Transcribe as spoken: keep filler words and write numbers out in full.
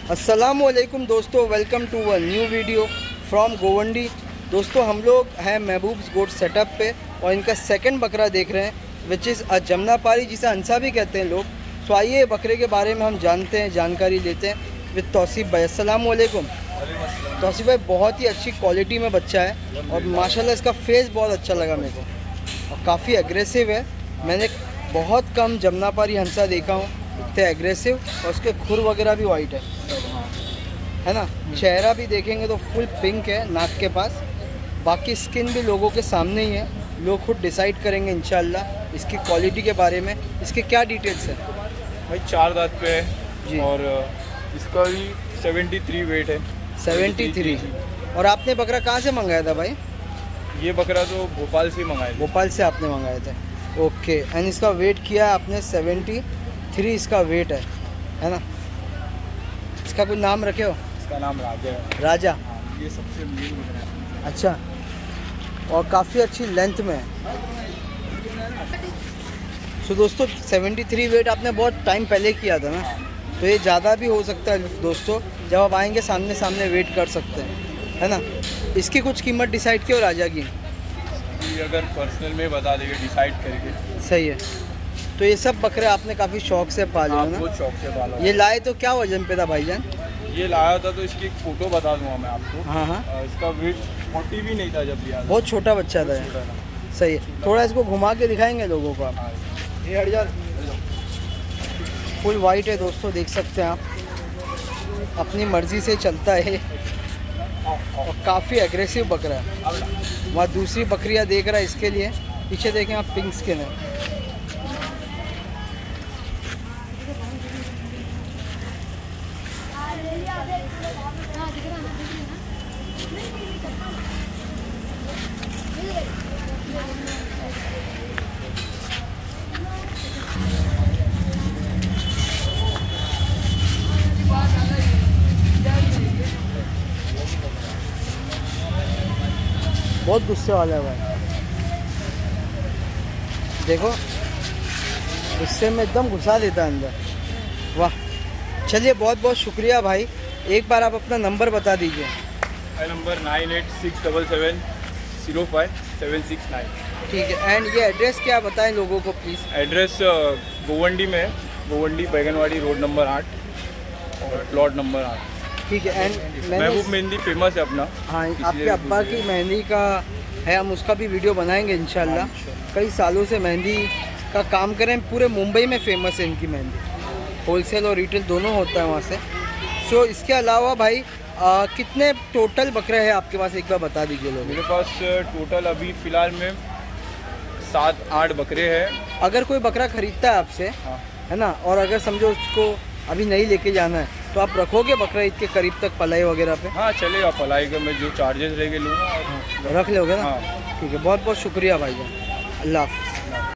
अस्सलामुअलैकुम दोस्तों, welcome to a new video from Govandi. दोस्तों हम लोग हैं महबूब्स गोट सेटअप पे और इनका सेकंड बकरा देख रहे हैं विच इज़ अ जमनापारी, जिसे हंसा भी कहते हैं लोग। सो आइए बकरे के बारे में हम जानते हैं, जानकारी लेते हैं विद तौसीफ़ भाई। अस्सलामुअलैकुम। तौसीफ़ भाई, बहुत ही अच्छी क्वालिटी में बच्चा है और माशाल्लाह इसका फेस बहुत अच्छा लगा मेरे को और काफ़ी एग्रेसिव है। मैंने बहुत कम जमनापारी हंसा देखा हूँ इतने एग्रेसिव, और उसके खुर वगैरह भी वाइट है है ना। चेहरा भी देखेंगे तो फुल पिंक है नाक के पास। बाकी स्किन भी लोगों के सामने ही है, लोग खुद डिसाइड करेंगे इंशाल्लाह इसकी क्वालिटी के बारे में। इसके क्या डिटेल्स है भाई? चार दांत पे है जी, और इसका भी तिहत्तर वेट है। तिहत्तर। और आपने बकरा कहाँ से मंगाया था भाई? ये बकरा तो भोपाल से मंगाया था। भोपाल से आपने मंगाए थे, ओके। एंड इसका वेट किया है आपने तिहत्तर, इसका वेट है है ना। इसका कोई नाम रखे हो? इसका नाम राजा है। राजा, हाँ, ये सबसे मेन बकरा है। अच्छा, और काफ़ी अच्छी लेंथ में है। सो दोस्तों तिहत्तर वेट आपने बहुत टाइम पहले किया था ना, तो ये ज़्यादा भी हो सकता है दोस्तों। जब आप आएंगे सामने सामने वेट कर सकते हैं, है ना। इसकी कुछ कीमत डिसाइड की हो राजा की? अगर पर्सनल में बता देंगे डिसाइड करके। सही है। तो ये सब बकरे आपने काफ़ी शौक से पाले हो ना? बहुत शौक से पाला। ये लाए तो क्या वजन पे था भाईजान? ये लाया था तो इसकी एक फ़ोटो बता दूंगा मैं आपको। हाँ हाँ। इसका वेट चालीस भी नहीं था जब लिया था। बहुत छोटा बच्चा था। सही है। थोड़ा इसको घुमा के दिखाएंगे लोगों को आप। ये हट जा। फुल वाइट है दोस्तों, देख सकते हैं आप। अपनी मर्ज़ी से चलता है और काफ़ी एग्रेसिव बकरा है। वहाँ दूसरी बकरियाँ देख रहा है, इसके लिए पीछे देखें आप, पिंक स्किन है। बहुत गुस्से वाला है भाई, देखो गुस्से में एकदम घुसा देता है अंदर। वाह, चलिए बहुत बहुत शुक्रिया भाई। एक बार आप अपना नंबर बता दीजिए। Number nine eight six double seven zero five seven six nine. ठीक है। एंड ये एड्रेस क्या बताएं लोगों को प्लीज़? एड्रेस गोवंडी में है, गोवंडी बैगनवाड़ी रोड नंबर आठ और प्लॉट नंबर आठ। ठीक है। एंड महबूब मेहंदी फेमस है अपना। हाँ, आपके अब्बा की मेहंदी का है, हम उसका भी वीडियो बनाएंगे इंशाल्लाह। कई सालों से मेहंदी का काम करें, पूरे मुंबई में फेमस है इनकी मेहंदी। होलसेल और रिटेल दोनों होता है वहाँ से। सो इसके अलावा भाई आ, कितने टोटल बकरे हैं आपके पास, एक बार बता दीजिए लोग। मेरे पास टोटल अभी फ़िलहाल में सात आठ बकरे हैं। अगर कोई बकरा ख़रीदता है आपसे, हाँ, है ना, और अगर समझो उसको अभी नहीं लेके जाना है तो आप रखोगे बकरा ईद के करीब तक पलाई वगैरह पे? हाँ चलेगा, पलाई का मैं जो चार्जेस रहेंगे लूँगा। हाँ, रख लोगे ना? हाँ। ठीक है, बहुत बहुत शुक्रिया भाईजान, अल्लाह हाफ़िज़।